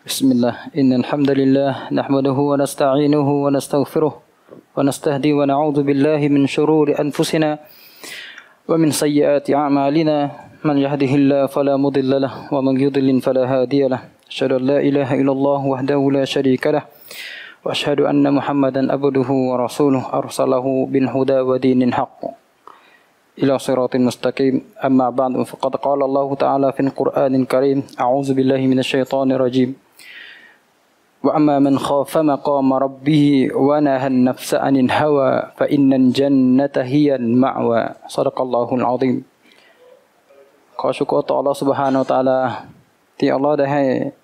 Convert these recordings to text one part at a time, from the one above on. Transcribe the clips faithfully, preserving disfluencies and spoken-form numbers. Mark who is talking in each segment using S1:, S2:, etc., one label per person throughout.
S1: بسم الله إن الحمد لله نحمده ونستعينه ونستغفره ونستهدي ونعوذ بالله من شرور أنفسنا ومن سيئات أعمالنا من يهده الله فلا مضل له ومن يضلل فلا هادي له أشهد أن لا إله إلا الله وحده لا شريك له وأشهد أن محمدا عبده ورسوله أرسله بالهدى ودين الحق إلى صراط مستقيم أما بعد فقد قال الله تعالى في القرآن الكريم أعوذ بالله من الشيطان الرجيم وأما من خاف مقام ربه ونهى النفس عن الهوى فإن الجنة هي المأوى صدق الله العظيم ขอชุกรต่อ Allah سبحانه และ تعالى ที่ Allah ได้ให้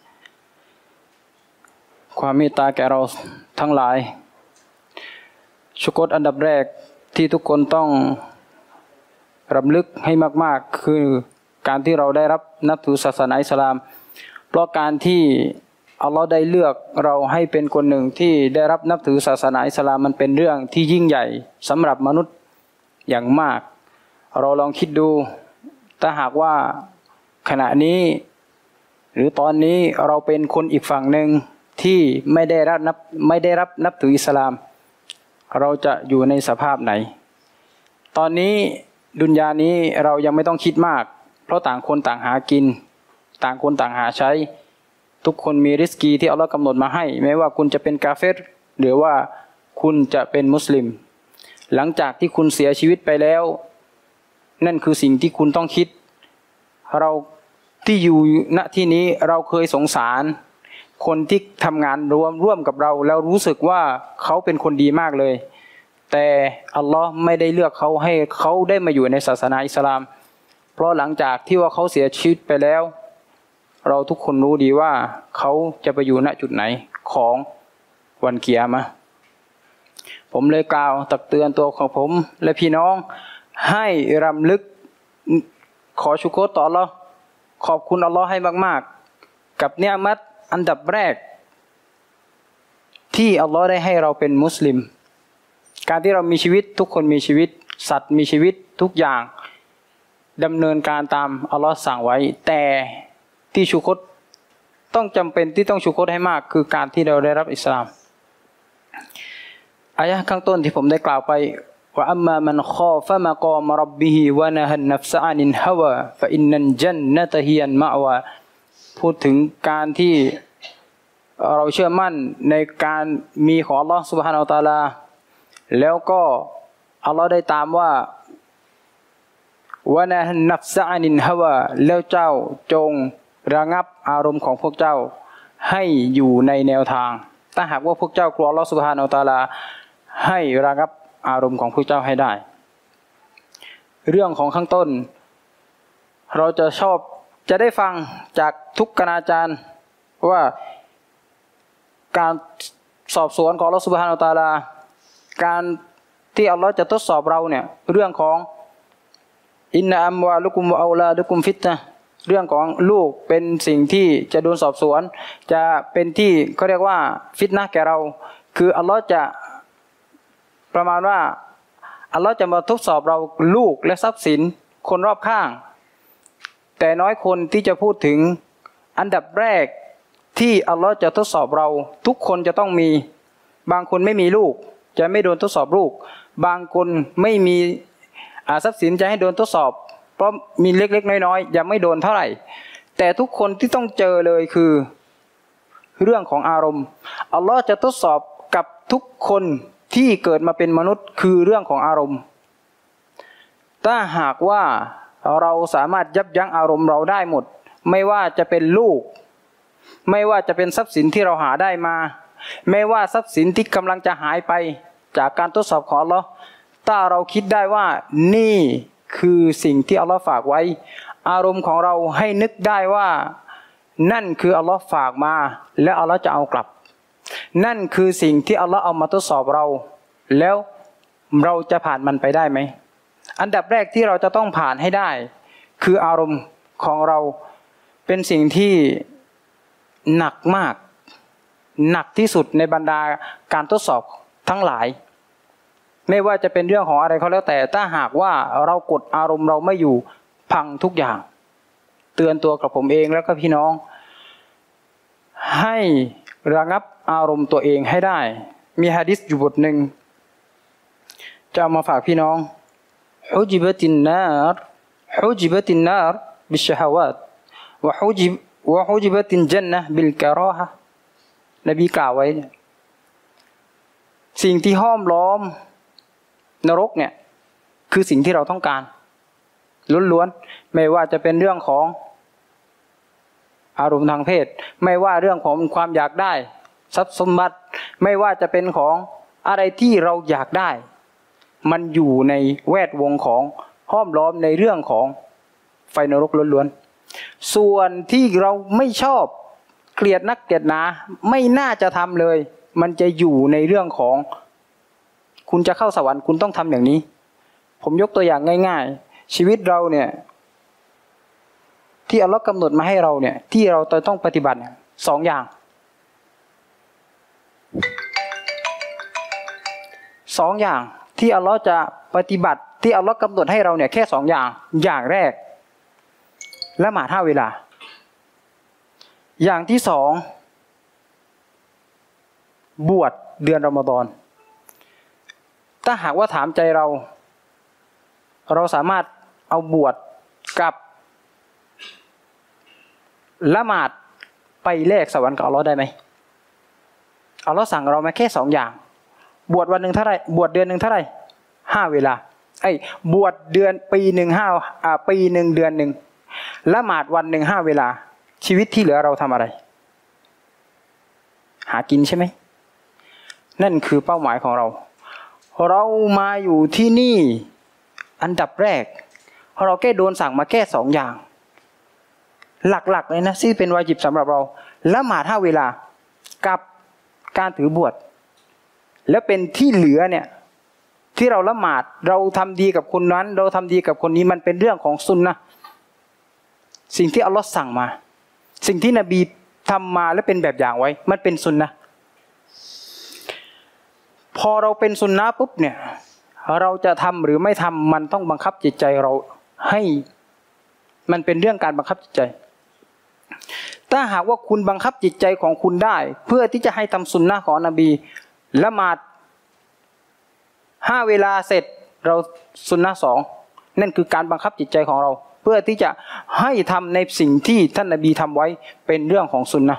S1: ความเมตตาแก่เราทั้งหลายชุกรอันดับแรกที่ทุกคนต้องรำลึกให้มากๆคือการที่เราได้รับนับถือศาสนาอิสลามเพราะการที่อัลลอฮ์ได้เลือกเราให้เป็นคนหนึ่งที่ได้รับนับถือศาสนาอิสลามมันเป็นเรื่องที่ยิ่งใหญ่สำหรับมนุษย์อย่างมากเราลองคิดดูถ้าหากว่าขณะนี้หรือตอนนี้เราเป็นคนอีกฝั่งหนึ่งที่ไม่ได้รับนับไม่ได้รับนับถืออิสลามเราจะอยู่ในสภาพไหนตอนนี้ดุนยานี้เรายังไม่ต้องคิดมากเพราะต่างคนต่างหากินต่างคนต่างหาใช้ทุกคนมีริสกีที่อัลลอฮ์กำหนดมาให้ไม่ว่าคุณจะเป็นกาเฟรหรือว่าคุณจะเป็นมุสลิมหลังจากที่คุณเสียชีวิตไปแล้วนั่นคือสิ่งที่คุณต้องคิดเราที่อยู่ณที่นี้เราเคยสงสารคนที่ทำงานร่วมร่วมกับเราแล้วรู้สึกว่าเขาเป็นคนดีมากเลยแต่อัลลอฮ์ไม่ได้เลือกเขาให้เขาได้มาอยู่ในศาสนาอิสลามเพราะหลังจากที่ว่าเขาเสียชีวิตไปแล้วเราทุกคนรู้ดีว่าเขาจะไปอยู่ณจุดไหนของวันกิยามะห์ผมเลยกล่าวตักเตือนตัวของผมและพี่น้องให้รำลึกขอชุกรต่ออัลลอฮ์ขอบคุณอัลลอฮ์ให้มากๆกับเนียมัตอันดับแรกที่อัลลอฮ์ได้ให้เราเป็นมุสลิมการที่เรามีชีวิตทุกคนมีชีวิตสัตว์มีชีวิตทุกอย่างดำเนินการตามอัลลอฮ์สั่งไว้แต่ที่ชุกรต้องจำเป็นที่ต้องชุกรให้มากคือการที่เราได้รับอิสลามอายะห์ข้างต้นที่ผมได้กล่าวไปว่าอัมมามันคอฟะมะกอมร็อบบิฮิวะนะฮันนัฟซะอานินฮาวาฟะอินนัลญันนะตะฮิยันมะอวาพูดถึงการที่เราเชื่อมั่นในการมีของอัลลอฮ์ซุบฮานะฮูวะตะอาลาแล้วก็อัลลอฮ์ได้ตามว่าวะนะฮันนัฟซะอานินฮาวาแล้วเจ้าจงระงับอารมณ์ของพวกเจ้าให้อยู่ในแนวทางถ้าหากว่าพวกเจ้ากลัวอัลลอฮ์ซุบฮานะฮูวะตะอาลาให้ระงับอารมณ์ของพวกเจ้าให้ได้เรื่องของข้างต้นเราจะชอบจะได้ฟังจากทุกคณาจารย์ว่าการสอบสวนของอัลลอฮ์ซุบฮานะฮูวะตะอาลาการที่อัลลอฮ์จะทดสอบเราเนี่ยเรื่องของอินนะอัมวาลุกุมวะเอาลาดุกุมฟิตนะเรื่องของลูกเป็นสิ่งที่จะโดนสอบสวนจะเป็นที่เขาเรียกว่าฟิตนะแก่เราคืออัลลอฮ์จะประมาณว่าอัลลอฮ์จะมาทดสอบเราลูกและทรัพย์สินคนรอบข้างแต่น้อยคนที่จะพูดถึงอันดับแรกที่อัลลอฮ์จะทดสอบเราทุกคนจะต้องมีบางคนไม่มีลูกจะไม่โดนทดสอบลูกบางคนไม่มีทรัพย์สินจะให้โดนทดสอบเพราะมีเล็กๆน้อยๆยังไม่โดนเท่าไหร่แต่ทุกคนที่ต้องเจอเลยคือเรื่องของอารมณ์อัลลอฮ์จะทดสอบกับทุกคนที่เกิดมาเป็นมนุษย์คือเรื่องของอารมณ์ถ้าหากว่าเราสามารถยับยั้งอารมณ์เราได้หมดไม่ว่าจะเป็นลูกไม่ว่าจะเป็นทรัพย์สินที่เราหาได้มาไม่ว่าทรัพย์สินที่กำลังจะหายไปจากการทดสอบของอัลลอฮ์ถ้าเราคิดได้ว่านี่คือสิ่งที่อัลลอฮ์ฝากไว้อารมณ์ของเราให้นึกได้ว่านั่นคืออัลลอฮ์ฝากมาและอัลลอฮ์จะเอากลับนั่นคือสิ่งที่อัลลอฮ์เอามาทดสอบเราแล้วเราจะผ่านมันไปได้ไหมอันดับแรกที่เราจะต้องผ่านให้ได้คืออารมณ์ของเราเป็นสิ่งที่หนักมากหนักที่สุดในบรรดาการทดสอบทั้งหลายไม่ว่าจะเป็นเรื่องของอะไรเขาแล้วแต่ถ้าหากว่าเรากดอารมณ์เราไม่อยู่พังทุกอย่างเตือนตัวกับผมเองแล้วก็พี่น้อง ให้ให้ระงับอารมณ์ตัวเองให้ได้มีหะดีษอยู่บทหนึ่งจะเอามาฝากพี่น้องฮุจิบตินนารฮุจิบตินนารบิชฮาวาตวะฮุจิบวะฮุจิบตินจันนะห์บิลกะราฮะนบีกล่าวไว้สิ่งที่ห้อมล้อมนรกเนี่ยคือสิ่งที่เราต้องการล้วนๆไม่ว่าจะเป็นเรื่องของอารมณ์ทางเพศไม่ว่าเรื่องของความอยากได้ทรัพย์สมบัติไม่ว่าจะเป็นของอะไรที่เราอยากได้มันอยู่ในแวดวงของห้อมล้อมในเรื่องของไฟนรกล้วนๆส่วนที่เราไม่ชอบเกลียดนักเกลียดหนาไม่น่าจะทำเลยมันจะอยู่ในเรื่องของคุณจะเข้าสวรรค์คุณต้องทำอย่างนี้ผมยกตัวอย่างง่ายๆชีวิตเราเนี่ยที่อัลเลาะห์กำหนดมาให้เราเนี่ยที่เราต้องปฏิบัติสองอย่างสองอย่างที่อัลเลาะห์จะปฏิบัติที่อัลเลาะห์กำหนดให้เราเนี่ยแค่สองอย่างอย่างแรกละหมาดห้าเวลาอย่างที่สองบวชเดือนรอมฎอนถ้าหากว่าถามใจเราเราสามารถเอาบวชกับละหมาดไปแลกสวรรค์กับอัลเลาะห์ได้ไหมอัลเลาะห์สั่งเรามาแค่สองอย่างบวชวันหนึ่งเท่าไหร่บวชเดือนหนึ่งเท่าไหร่ห้าเวลาไอ้บวชเดือนปีหนึ่งห้าอ่าปีหนึ่งเดือนหนึ่งละหมาดวันหนึ่งห้าเวลาชีวิตที่เหลือเราทำอะไรหากินใช่ไหมนั่นคือเป้าหมายของเราเรามาอยู่ที่นี่อันดับแรกเราแค่โดนสั่งมาแค่สองอย่างหลักๆเลยนะที่เป็นวาญิบสำหรับเราละหมาดห้าเวลากับการถือบวชแล้วเป็นที่เหลือเนี่ยที่เราละหมาดเราทำดีกับคนนั้นเราทำดีกับคนนี้มันเป็นเรื่องของซุนนะห์สิ่งที่อัลลอฮ์สั่งมาสิ่งที่นบีทำมาและเป็นแบบอย่างไว้มันเป็นซุนนะห์พอเราเป็นซุนนะห์ปุ๊บเนี่ยเราจะทำหรือไม่ทำมันต้องบังคับจิตใจเราให้มันเป็นเรื่องการบังคับจิตใจถ้าหากว่าคุณบังคับจิตใจของคุณได้เพื่อที่จะให้ทำซุนนะห์ของนบีละหมาดห้าเวลาเสร็จเราซุนนะห์สองนั่นคือการบังคับจิตใจของเราเพื่อที่จะให้ทำในสิ่งที่ท่านนบีทำไว้เป็นเรื่องของซุนนะห์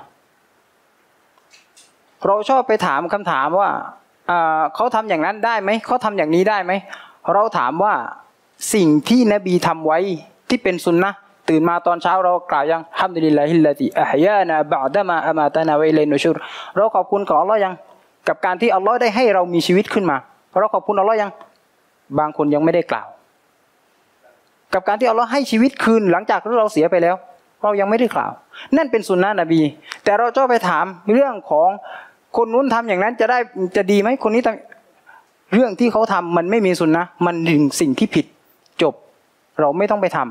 S1: เราชอบไปถามคำถามว่าเขาทำอย่างนั้นได้ไหมเขาทำอย่างนี้ได้ไหมเราถามว่าสิ่งที่นบีทำไว้ที่เป็นซุนนะห์ตื่นมาตอนเช้าเรากล่าวยังฮัมดุลิลลาฮิลลาติอะฮยานะบะอ์ดะมาอะมาตะนาวะอิลัยฮินุชูรเราขอบคุณของอัลเลาะห์ยังกับการที่อัลเลาะห์ได้ให้เรามีชีวิตขึ้นมาเราขอบคุณอัลเลาะห์ยังบางคนยังไม่ได้กล่าวกับการที่อัลเลาะห์ให้ชีวิตคืนหลังจากที่เราเสียไปแล้วเรายังไม่ได้กล่าวนั่นเป็นสุนนะนบีแต่เราจะไปถามเรื่องของคนนู้นทำอย่างนั้นจะได้จะดีไหมคนนี้ทำเรื่องที่เขาทำมันไม่มีสุนนะมันถึงสิ่งที่ผิดจบเราไม่ต้องไปทำ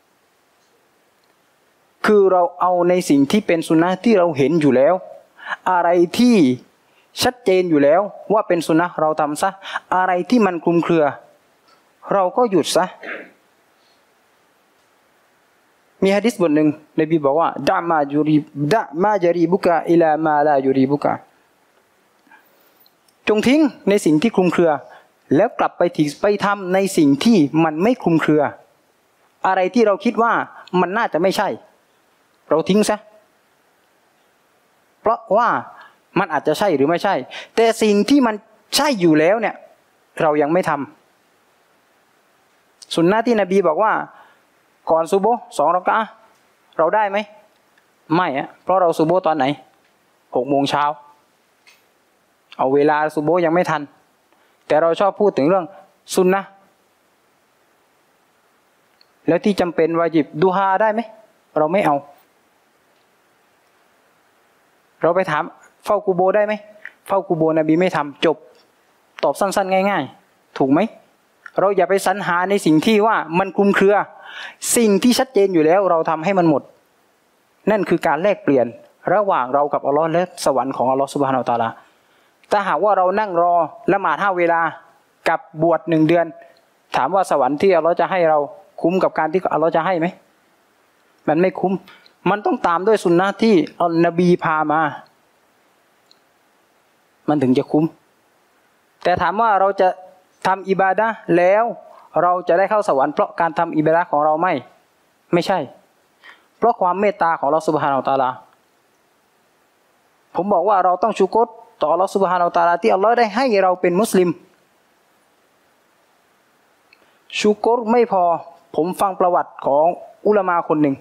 S1: คือเราเอาในสิ่งที่เป็นสุนนะที่เราเห็นอยู่แล้วอะไรที่ชัดเจนอยู่แล้วว่าเป็นสุนนะเราทำซะอะไรที่มันคลุมเครือเราก็หยุดซะมีหะดีษบทหนึ่งนบีบอกว่าดะมาจุรีดะมาจารีบุกะอิลามาลาจุรีบุกะจงทิ้งในสิ่งที่คลุมเครือแล้วกลับไปที่ไปทำในสิ่งที่มันไม่คลุมเครืออะไรที่เราคิดว่ามันน่าจะไม่ใช่เราทิ้งซะเพราะว่ามันอาจจะใช่หรือไม่ใช่แต่สิ่งที่มันใช่อยู่แล้วเนี่ยเรายังไม่ทำสุนนะที่นบีบอกว่าก่อนซุบฮ์สองรอกะอะห์เราได้ไหมไม่อะเพราะเราซุบฮ์ตอนไหนหกโมงเช้าเอาเวลาซุบฮ์ยังไม่ทันแต่เราชอบพูดถึงเรื่องซุนนะห์แล้วที่จำเป็นวาญิบดูฮาได้ไหมเราไม่เอาเราไปถามเฝ้ากูโบได้ไหมเฝ้ากูโบนบีไม่ทำจบตอบสั้นๆง่ายๆถูกไหมเราอย่าไปสรรหาในสิ่งที่ว่ามันคลุมเครือสิ่งที่ชัดเจนอยู่แล้วเราทำให้มันหมดนั่นคือการแลกเปลี่ยนระหว่างเรากับอัลลอฮ์และสวรรค์ของอัลลอฮ์ซุบฮานะฮูวะตะอาลาถ้าหากว่าเรานั่งรอละหมาดห้าเวลากับบวชหนึ่งเดือนถามว่าสวรรค์ที่อัลลอฮ์จะให้เราคุ้มกับการที่อัลลอฮ์จะให้ไหมมันไม่คุ้มมันต้องตามด้วยสุนนะที่อัลนบีพามามันถึงจะคุ้มแต่ถามว่าเราจะทำอิบาดะห์แล้วเราจะได้เข้าสวรรค์เพราะการทำอิบาดะห์ของเราไม่ไม่ใช่เพราะความเมตตาของอัลเลาะห์ซุบฮานะฮูวะตะอาลาผมบอกว่าเราต้องชูกรต่ออัลเลาะห์ซุบฮานะฮูวะตะอาลาที่อัลเลาะห์ได้ให้เราเป็นมุสลิมชูกรไม่พอผมฟังประวัติของอุลามะคนหนึ่ง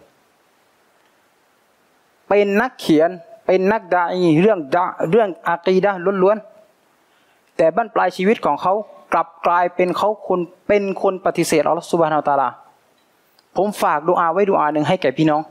S1: เป็นนักเขียนเป็นนักดะอีเรื่องดะเรื่องอะกีดะห์ล้วนๆแต่บั้นปลายชีวิตของเขากลับกลายเป็นเขาคนเป็นคนปฏิเสธอัลเลาะห์ซุบฮานะฮูวะตะอาลาผมฝากดุอาไว้ดุอาหนึ่งให้แก่พี่น้อง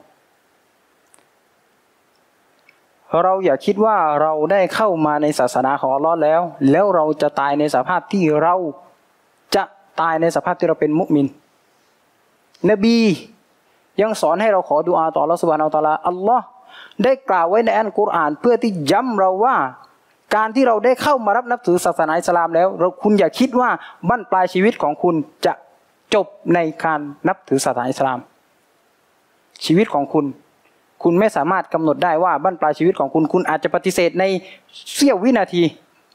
S1: เราอย่าคิดว่าเราได้เข้ามาในศาสนาของอัลเลาะห์แล้วแล้วเราจะตายในสภาพที่เราจะตายในสภาพที่เราเป็นมุมินนบียังสอนให้เราขอดุอาต่ออัลเลาะห์ซุบฮานะฮูวะตะอาลาอัลลอฮ์ได้กล่าวไว้ในอัลกุรอานเพื่อที่ย้ำเราว่าการที่เราได้เข้ามารับนับถือศาสนาอิสลามแล้วเราคุณอย่าคิดว่าบั้นปลายชีวิตของคุณจะจบในการนับถือศาสนาอิสลามชีวิตของคุณคุณไม่สามารถกำหนดได้ว่าบั้นปลายชีวิตของคุณคุณอาจจะปฏิเสธในเสี้ยววินาที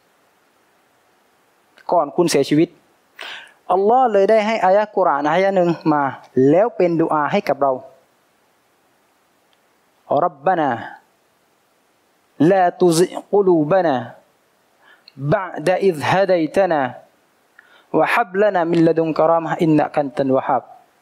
S1: ก่อนคุณเสียชีวิตอัลลอฮ์เลยได้ให้อายะห์กุรอานอายะห์หนึ่งมาแล้วเป็นดุอาให้กับเรารับบานาลาตุซิกกุลูบานาบะดะอิซฮะดัยตนาวะฮับลานามินละดุนกะรามะฮ์อินนะกันตันวะฮับ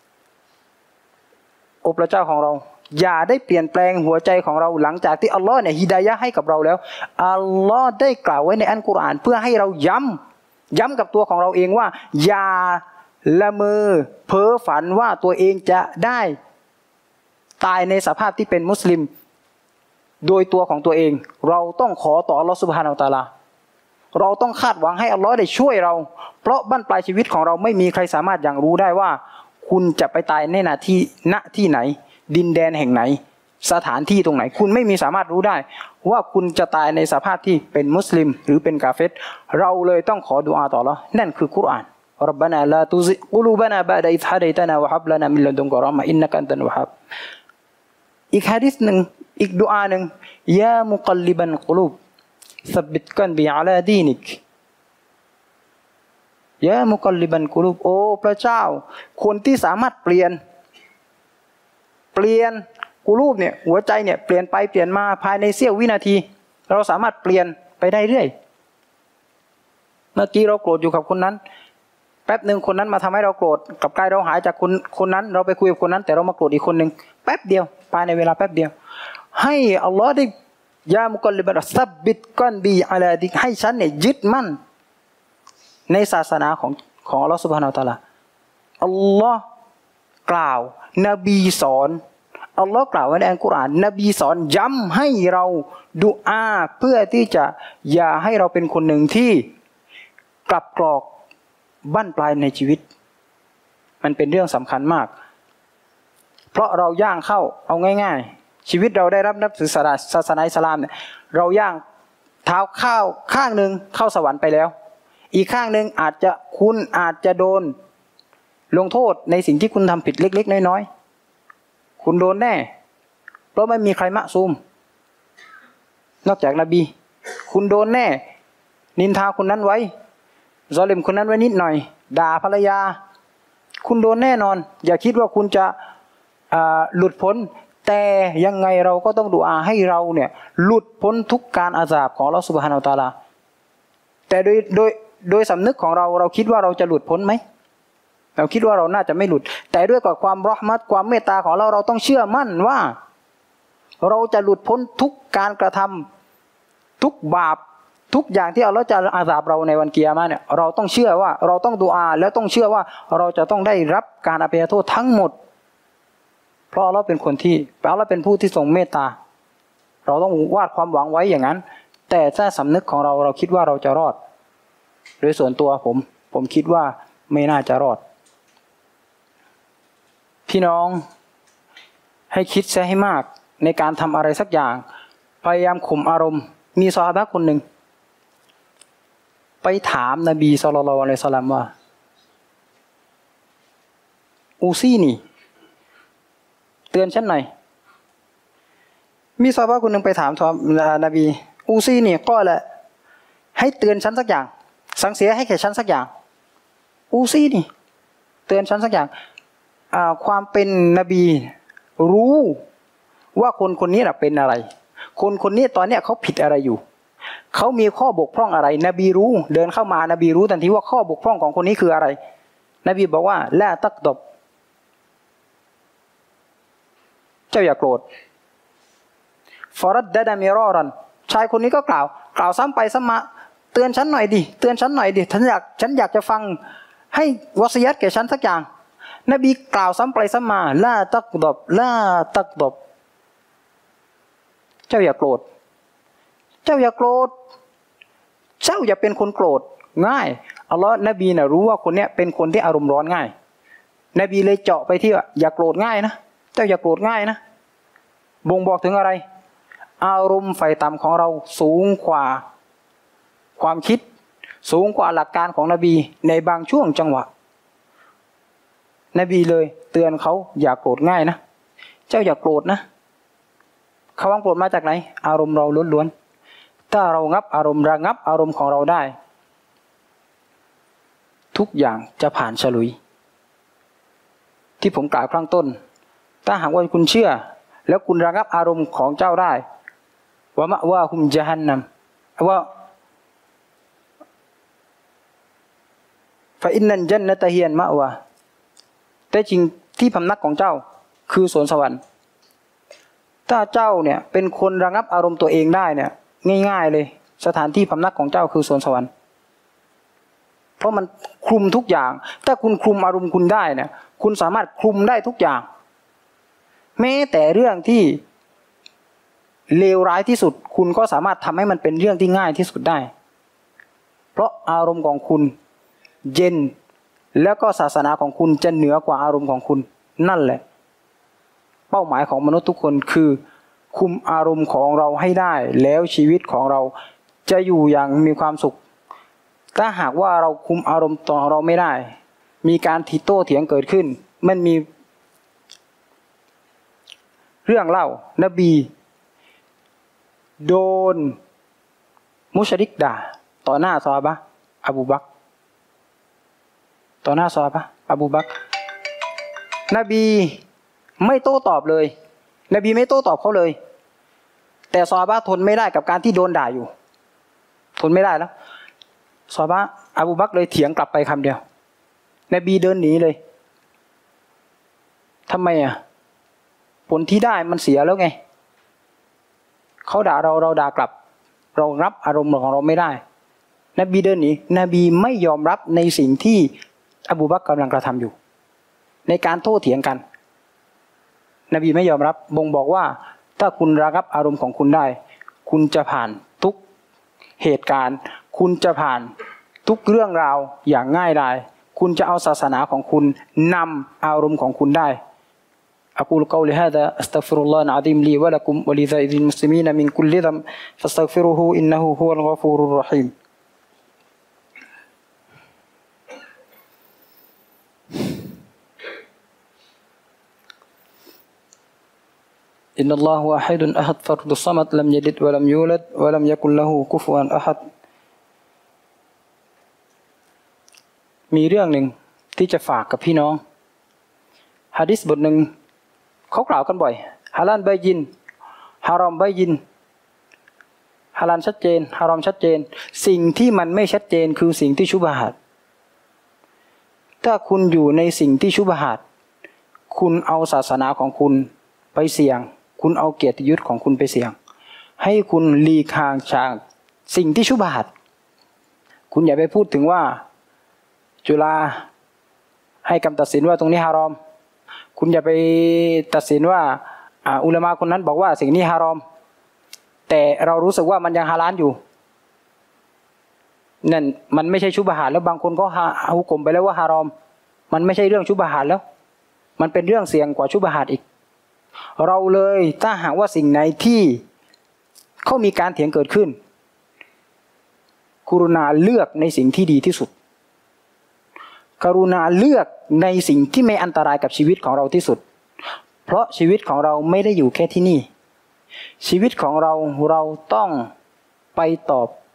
S1: โอ้พระเจ้าของเราอย่าได้เปลี่ยนแปลงหัวใจของเราหลังจากที่อัลลอฮ์เนี่ยฮิดายะห์ให้กับเราแล้วอัลลอฮ์ได้กล่าวไว้ในอัลกุรอานเพื่อให้เราย้ำย้ำกับตัวของเราเองว่าอย่าละเมอเพ้อฝันว่าตัวเองจะได้ตายในสภาพที่เป็นมุสลิมโดยตัวของตัวเองเราต้องขอต่ออัลลอฮ์ซุบฮานะฮูวะตะอาลาเราต้องคาดหวังให้อัลลอฮ์ได้ช่วยเราเพราะบั้นปลายชีวิตของเราไม่มีใครสามารถอย่างรู้ได้ว่าคุณจะไปตายในนาที่ณที่ไหนดินแดนแห่งไหนสถานที่ตรงไหนคุณไม่มีสามารถรู้ได้ว่าคุณจะตายในสภาพที่เป็นมุสลิมหรือเป็นกาเฟรเราเลยต้องขอดุอาต่ออัลลอฮ์นั่นคือกุรอานรับบานาลาตุซิกุลูบานาบะดะอิซฮะดัยตนาวะฮับลานามินละดุนกะรามะฮ์อินนะกะอันตัลวะฮับอีกหะดีษหนึ่งอีกดุอาหนึ่งยามุกัลลิบันกุลูบซับบิตกันบิอะลาดีนิกยามุกัลลิบันกุลูบโอ้พระเจ้าคนที่สามารถเปลี่ยนเปลี่ยนกุลูบเนี่ยหัวใจเนี่ยเปลี่ยนไปเปลี่ยนมาภายในเสี้ยววินาทีเราสามารถเปลี่ยนไปได้เรื่อยเมื่อกี้เราโกรธอยู่กับคนนั้นแป๊บหนึ่งคนนั้นมาทำให้เราโกรธกลับกลายเราหายจากคนคนนั้นเราไปคุยกับคนนั้นแต่เรามาโกรธอีกคนหนึ่งแป๊บเดียวภายในเวลาแป๊บเดียวให้อัลลอฮ์ได้ยามุกัลลิบันซับบิตก้อนบีอะลาดิให้ฉันเนี่ยยึดมั่นในศาสนาของของอัลลอฮ์ซุบฮานะฮูวะตะอาลาอัลลอฮ์กล่าวนบีสอนอัลลอฮ์กล่าวไว้ในอัลกุรอานนบีสอนย้ำให้เราดุอาเพื่อที่จะอย่าให้เราเป็นคนหนึ่งที่กลับกรอกบั้นปลายในชีวิตมันเป็นเรื่องสำคัญมากเพราะเราย่างเข้าเอาง่ายๆชีวิตเราได้รับนับถือศาสนาอิสลามเนี่ยเราย่างเท้าข้าวข้างหนึ่งเข้าสวรรค์ไปแล้วอีกข้างหนึ่งอาจจะคุณอาจจะโดนลงโทษในสิ่งที่คุณทำผิดเล็กๆน้อยๆคุณโดนแน่เพราะไม่มีใครมะซูมนอกจากนบีคุณโดนแน่นินทาคนนั้นไว้ซอลิมคนนั้นไว้นิดหน่อยด่าภรรยาคุณโดนแน่นอนอย่าคิดว่าคุณจะหลุดพ้นแต่ยังไงเราก็ต้องดุอาให้เราเนี่ยหลุดพ้นทุกการอาซาบของอัลเลาะห์ซุบฮานะฮูวะตะอาลาแต่โดยโดยโดยสำนึกของเราเราคิดว่าเราจะหลุดพ้นไหมเราคิดว่าเราน่าจะไม่หลุดแต่ด้วยกับความเราะห์มัตความเมตตาของเราเราต้องเชื่อมั่นว่าเราจะหลุดพ้นทุกการกระทำทุกบาปทุกอย่างที่อัลเลาะห์จะอาซาบเราในวันกิยามะฮ์เนี่ยเราต้องเชื่อว่าเราต้องดุอาแล้วต้องเชื่อว่าเราจะต้องได้รับการอภัยโทษทั้งหมดเพราะอัลเลาะห์เป็นคนที่อัลเลาะห์เป็นผู้ที่ทรงเมตตาเราต้องวาดความหวังไว้อย่างนั้นแต่ถ้าสำนึกของเราเราคิดว่าเราจะรอดโดยส่วนตัวผมผมคิดว่าไม่น่าจะรอดพี่น้องให้คิดซะให้มากในการทำอะไรสักอย่างพยายามข่มอารมณ์มีซอฮาบะห์คนหนึ่งไปถามนบีศ็อลลัลลอฮุอะลัยฮิวะซัลลัมว่าอูซี่นี่เตือนฉันหน่อยมีซอฮาบะห์คนหนึ่งไปถามนบีอูซี่นี่ก็แหละให้เตือนฉันสักอย่างสั่งเสียให้แก่ฉันสักอย่างอูซี่นี่เตือนฉันสักอย่างความเป็นนบีรู้ว่าคนคนนี้เป็นอะไรคนคนนี้ตอนเนี้ยเขาผิดอะไรอยู่เขามีข้อบกพร่องอะไรนบีรู้เดินเข้ามานบีรู้ทันทีว่าข้อบกพร่องของคนนี้คืออะไรนบีบอกว่าละตักดบเจ้าอย่าโกรธฟารัดดะดามิรอรันชายคนนี้ก็กล่าวกล่าวซ้ำไปซ้ำมาเตือนฉันหน่อยดิเตือนฉันหน่อยดิฉันอยากฉันอยากจะฟังให้วะซียัตแก่ฉันสักอย่างนบีกล่าวซ้ำไปซ้ำมาละตักดบละตักดบเจ้าอย่าโกรธเจ้าอย่าโกรธเจ้าอย่าเป็นคนโกรธง่ายอัลลอฮ์นบีน่ะรู้ว่าคนเนี้ยเป็นคนที่อารมณ์ร้อนง่ายนบีเลยเจาะไปที่ว่าอย่าโกรธง่ายนะเจ้าอย่าโกรธง่ายนะบ่งบอกถึงอะไรอารมณ์ไฟต่ำของเราสูงกว่าความคิดสูงกว่าหลักการของนบีในบางช่วงจังหวะนบีเลยเตือนเขาอย่าโกรธง่ายนะเจ้าอย่าโกรธนะคำว่าโกรธมาจากไหนอารมณ์เราล้วนๆถ้าเรางับอารมณ์ระงับอารมณ์ของเราได้ทุกอย่างจะผ่านฉลุยที่ผมกล่าวข้างต้นถ้าหากว่าคุณเชื่อแล้วคุณระงับอารมณ์ของเจ้าได้ว่ามะว่าคุมญะฮันนัมว่าฟะอินนันญันนะตะฮียนมะวะแต่จริงที่พำนักของเจ้าคือสวนสวรรค์ถ้าเจ้าเนี่ยเป็นคนระงับอารมณ์ตัวเองได้เนี่ยง่ายๆเลยสถานที่พำนักของเจ้าคือสวนสวรรค์เพราะมันคลุมทุกอย่างถ้าคุณคลุมอารมณ์คุณได้เนี่ยคุณสามารถคลุมได้ทุกอย่างแม้แต่เรื่องที่เลวร้ายที่สุดคุณก็สามารถทำให้มันเป็นเรื่องที่ง่ายที่สุดได้เพราะอารมณ์ของคุณเย็นแล้วก็ศาสนาของคุณจะเหนือกว่าอารมณ์ของคุณนั่นแหละเป้าหมายของมนุษย์ทุกคนคือคุมอารมณ์ของเราให้ได้แล้วชีวิตของเราจะอยู่อย่างมีความสุขถ้าหากว่าเราคุมอารมณ์ต่อเราไม่ได้มีการทิโต้เถียงเกิดขึ้นมันมีเรื่องเล่านบีโดนมุชริกด่าต่อหน้าซอฮาบะห์อบูบักรต่อหน้าซอฮาบะห์อบูบักรนบีไม่โต้ตอบเลยนบีไม่โต้ตอบเขาเลยแต่ซอฮาบะห์ทนไม่ได้กับการที่โดนด่าอยู่ทนไม่ได้แล้วซอฮาบะห์อบูบักรเลยเถียงกลับไปคำเดียวนบีเดินหนีเลยทำไมอ่ะผลที่ได้มันเสียแล้วไงเขาด่าเราเราด่ากลับเรารับอารมณ์ของเราไม่ได้นบีเดินหนีนบีไม่ยอมรับในสิ่งที่อบูบักรกำลังกระทำอยู่ในการโต้เถียงกันนบีไม่ยอมรับบ่งบอกว่าถ้าคุณระงับอารมณ์ของคุณได้คุณจะผ่านทุกเหตุการณ์คุณจะผ่านทุกเรื่องราวอย่างง่ายดายคุณจะเอาศาสนาของคุณนำอารมณ์ของคุณได้أقول قولي هذا أستغفر الله العظيم لي ولكم ولسائر المسلمين من كل ذنب فاستغفروه إنه هو الغفور الرحيم إن الله واحد أحد فرد الصمد لم يلد ولم يولد ولم يكن له كفوا أحد มีเรื่องหนึ่งที่จะฝากกับพี่น้องหะดีษบทหนึ่งเขากล่าวกันบ่อยฮาลาลใบยินฮารอมใบยินฮาลาลชัดเจนฮารอมชัดเจนสิ่งที่มันไม่ชัดเจนคือสิ่งที่ชุบฮาตถ้าคุณอยู่ในสิ่งที่ชุบฮาตคุณเอาศาสนาของคุณไปเสี่ยงคุณเอาเกียรติยศของคุณไปเสี่ยงให้คุณหลีกห่างจากสิ่งที่ชุบฮาตคุณอย่าไปพูดถึงว่าจุฬาให้คำตัดสินว่าตรงนี้ฮารอมคุณอย่าไปตัดสินว่าอุลามะคนนั้นบอกว่าสิ่งนี้ฮารอมแต่เรารู้สึกว่ามันยังฮาลาลอยู่นั่นมันไม่ใช่ชุบฮาตแล้วบางคนก็ฮุกมไปแล้วว่าฮารอมมันไม่ใช่เรื่องชุบฮาตแล้วมันเป็นเรื่องเสี่ยงกว่าชุบฮาตอีกเราเลยถ้าหากว่าสิ่งไหนที่เขามีการเถียงเกิดขึ้นกรุณาเลือกในสิ่งที่ดีที่สุดกรุณาเลือกในสิ่งที่ไม่อันตรายกับชีวิตของเราที่สุดเพราะชีวิตของเราไม่ได้อยู่แค่ที่นี่ชีวิตของเราเราต้องไปตอบ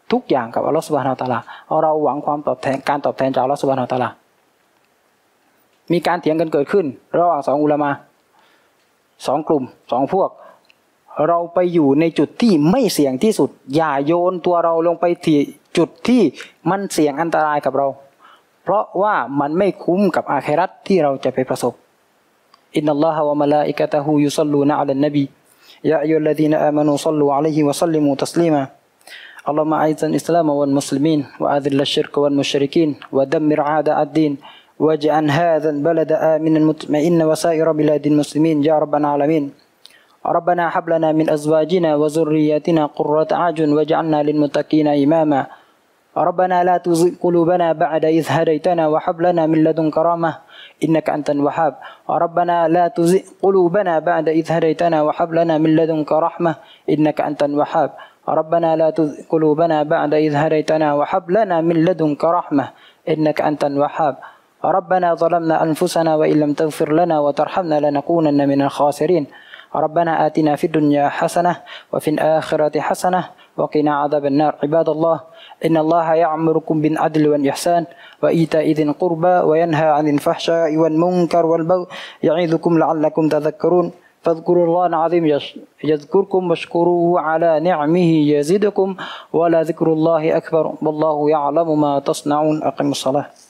S1: ทุกอย่างกับอัลลอฮฺซุบฮานะฮูวะตะอาลาเราหวังความตอบแทนการตอบแทนจากอัลลอฮฺซุบฮานะฮูวะตะอาลามีการเถียงกันเกิดขึ้นระหว่างสองอุลามะสองกลุ่มสองพวกเราไปอยู่ในจุดที่ไม่เสี่ยงที่สุดอย่าโยนตัวเราลงไปที่จุดที่มันเสี่ยงอันตรายกับเราเพราะว่ามันไม่คุ้มกับอาคิเราะห์ที่เราจะไปประสบอินนัลลอฮะวะมะลาอิกะตุฮูยุศ็อลลูนะอะลันนบียาอัยยุฮัลลซีนาอามานูศ็อลลูอะลัยฮิวะซัลลิมูตัสลีมาอัลลอฮุมะอัอิซซัลอิสลามวัลมุสลิมีนวะอะซิลลัชชิรกวัลมุชริกีนวะดัมมิรอาดะอัดดีนواجعل هذا البلد آمنا مطمئنا وسائر بلاد المسلمين يا رب العالمين ربنا هب لنا من أزواجنا وذرياتنا قرة أعين واجعلنا للمتقين إماما ربنا لا تزغ قلوبنا بعد إذ هديتنا وهب لنا من لدنك رحمة إنك أنت الوهاب ربنا لا تزغ قلوبنا بعد إذ هديتنا وهب لنا من لدنك رحمة إنك أنت الوهاب ربنا لا تزغ قلوبنا بعد إذ هديتنا وهب لنا من لدنك رحمة إنك أنت الوهاب ربنا ظلمنا أنفسنا وإن لم تغفر لنا وترحمنا لنكونن من الخاسرين ربنا آتنا في الدنيا حسنة وفي الآخرة حسنة وقنا عذاب النار عباد الله إن الله يأمركم بالعدل والإحسان وإيتاء ذي القربى وينهى عن الفحشاء والمنكر والبغي يعظكم لعلكم تذكرون فاذكروا الله العظيم يذكركم واشكروه على نعمه يزدكم ولذكر الله أكبر والله يعلم ما تصنعون أقم الصلاة